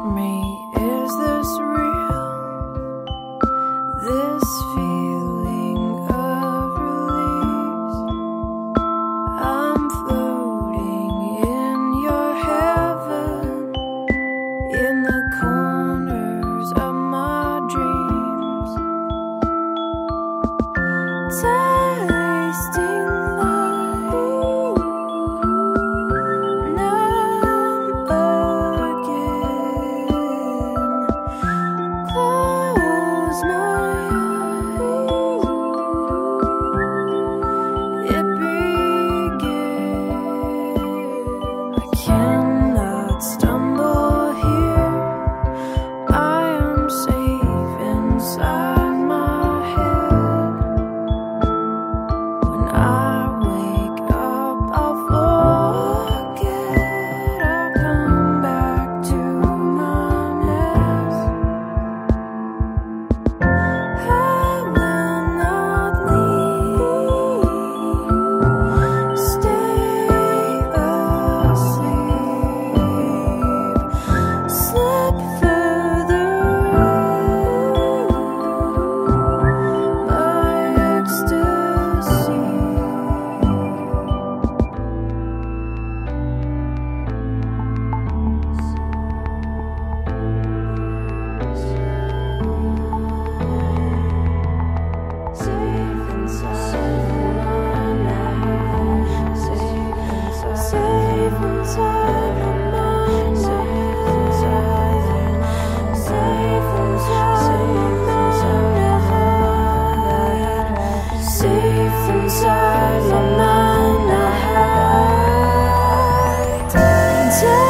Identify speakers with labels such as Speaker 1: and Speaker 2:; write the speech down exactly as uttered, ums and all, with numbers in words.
Speaker 1: me, is this real? This feeling of release. I'm floating in your heaven, in the corners of my dreams, tasting life, numb again. Close my eyes, it began. I cannot stumble here, I am safe inside my head. When I wake up, I'll forget, I'll come back to my mess. I will not leave, stay asleep, slip further in my ecstasy. Safe inside my mind, safe inside, safe inside my mind, safe inside, safe inside my mind, safe inside my mind.